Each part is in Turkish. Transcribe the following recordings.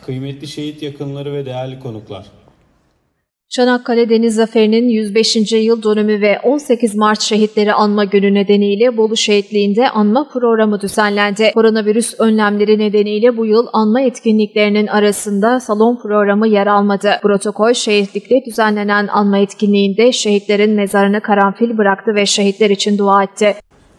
kıymetli şehit yakınları ve değerli konuklar. Çanakkale Deniz Zaferi'nin 105. yıl dönümü ve 18 Mart Şehitleri Anma Günü nedeniyle Bolu Şehitliği'nde anma programı düzenlendi. Koronavirüs önlemleri nedeniyle bu yıl anma etkinliklerinin arasında salon programı yer almadı. Protokol şehitlikte düzenlenen anma etkinliğinde şehitlerin mezarına karanfil bıraktı ve şehitler için dua etti.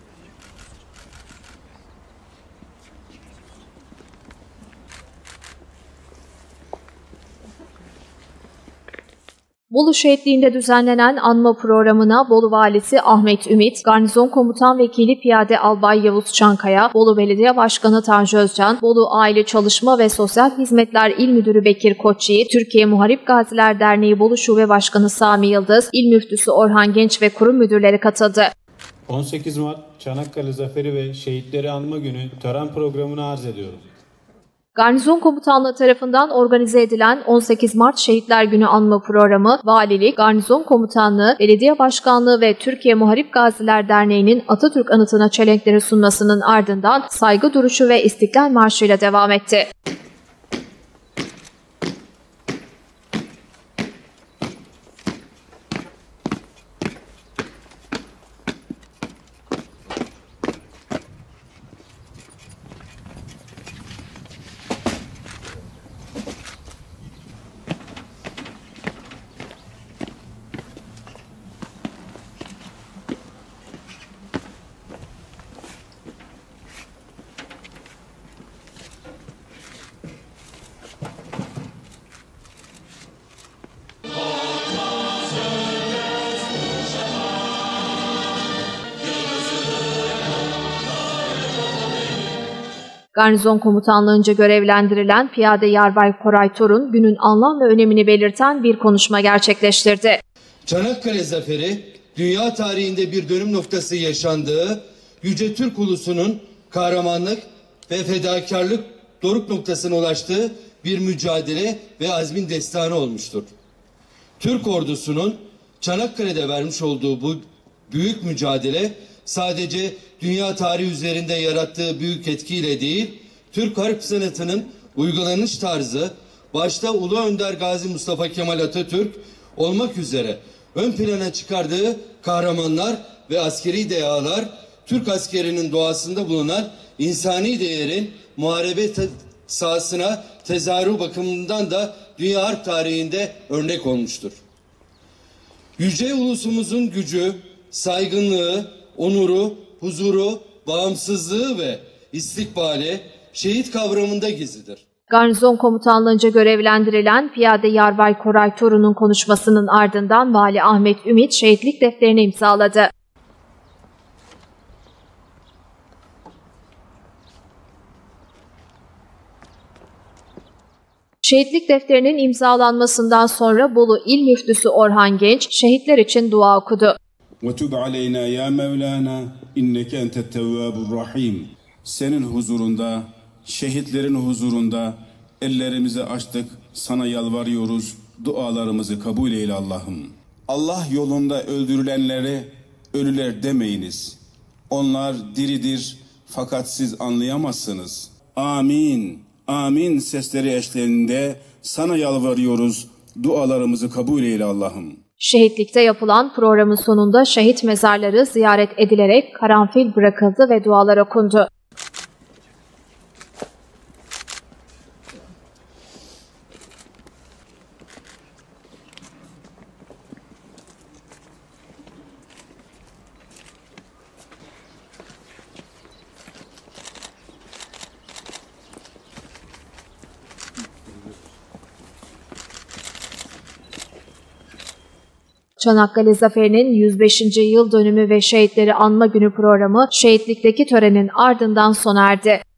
Bolu Şehitliği'nde düzenlenen anma programına Bolu Valisi Ahmet Ümit, Garnizon Komutan Vekili Piyade Albay Yavuz Çankaya, Bolu Belediye Başkanı Tanju Özcan, Bolu Aile Çalışma ve Sosyal Hizmetler İl Müdürü Bekir Koçyiğit, Türkiye Muharip Gaziler Derneği Bolu Şube Başkanı Sami Yıldız, İl Müftüsü Orhan Genç ve kurum müdürleri katıldı. 18 Mart Çanakkale Zaferi ve Şehitleri Anma Günü tören programını arz ediyorum. Garnizon Komutanlığı tarafından organize edilen 18 Mart Şehitler Günü anma programı, Valilik, Garnizon Komutanlığı, Belediye Başkanlığı ve Türkiye Muharip Gaziler Derneği'nin Atatürk anıtına çelenkleri sunmasının ardından saygı duruşu ve İstiklal Marşı ile devam etti. Garnizon Komutanlığı'nca görevlendirilen Piyade Yarbay Koray Torun, günün anlam ve önemini belirten bir konuşma gerçekleştirdi. Çanakkale Zaferi, dünya tarihinde bir dönüm noktası yaşandığı, Yüce Türk ulusunun kahramanlık ve fedakarlık doruk noktasına ulaştığı bir mücadele ve azmin destanı olmuştur. Türk ordusunun Çanakkale'de vermiş olduğu bu büyük mücadele, sadece dünya tarihi üzerinde yarattığı büyük etkiyle değil, Türk harp sanatının uygulanış tarzı, başta Ulu Önder Gazi Mustafa Kemal Atatürk olmak üzere ön plana çıkardığı kahramanlar ve askeri dehalar, Türk askerinin doğasında bulunan insani değerin muharebe sahasına tezahürü bakımından da dünya harp tarihinde örnek olmuştur. Yüce ulusumuzun gücü, saygınlığı, onuru, huzuru, bağımsızlığı ve istikbali şehit kavramında gizlidir. Garnizon Komutanlığı'nca görevlendirilen Piyade Yarbay Koray Torun'un konuşmasının ardından Vali Ahmet Ümit şehitlik defterini imzaladı. Şehitlik defterinin imzalanmasından sonra Bolu İl Müftüsü Orhan Genç şehitler için dua okudu. وَتُبْ عَلَيْنَا يَا مَوْلَانَا اِنَّكَ اَنْتَ التَّوَّابُ الرَّحِيمُ. Senin huzurunda, şehitlerin huzurunda ellerimizi açtık, sana yalvarıyoruz, dualarımızı kabul eyle Allah'ım. Allah yolunda öldürülenlere ölüler demeyiniz. Onlar diridir fakat siz anlayamazsınız. Amin, amin sesleri eşliğinde sana yalvarıyoruz, dualarımızı kabul eyle Allah'ım. Şehitlikte yapılan programın sonunda şehit mezarları ziyaret edilerek karanfil bırakıldı ve dualar okundu. Çanakkale Zaferi'nin 105. yıl dönümü ve Şehitleri Anma Günü programı şehitlikteki törenin ardından sona erdi.